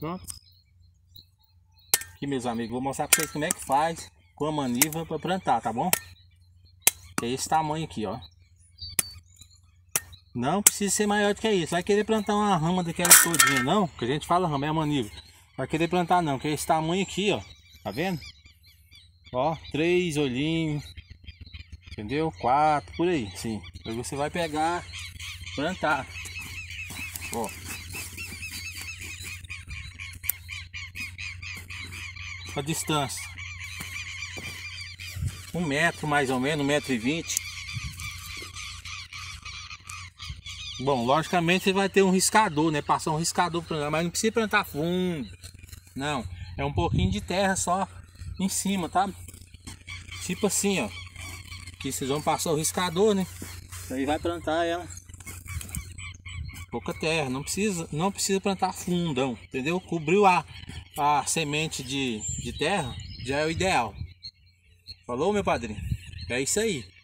Pronto. Aqui, meus amigos, vou mostrar pra vocês como é que faz com a maniva para plantar, tá bom? É esse tamanho aqui, ó. Não precisa ser maior do que isso. Vai querer plantar uma rama daquela todinha, não? Que a gente fala rama, é a maniva. Vai querer plantar não, que é esse tamanho aqui, ó. Tá vendo? Ó, 3 olhinhos. Entendeu? 4, por aí, sim. Aí você vai pegar, plantar. Ó. A distância. 1 metro mais ou menos, 1,20 m. Bom, logicamente você vai ter um riscador, né? Passar um riscador para plantar, mas não precisa plantar fundo. Não, é um pouquinho de terra só em cima, tá? Tipo assim, ó. Aqui vocês vão passar o riscador, né? Aí vai plantar ela. Pouca terra, não precisa plantar fundão, entendeu? Cobriu a semente de terra, já é o ideal. Falou, meu padrinho? É isso aí.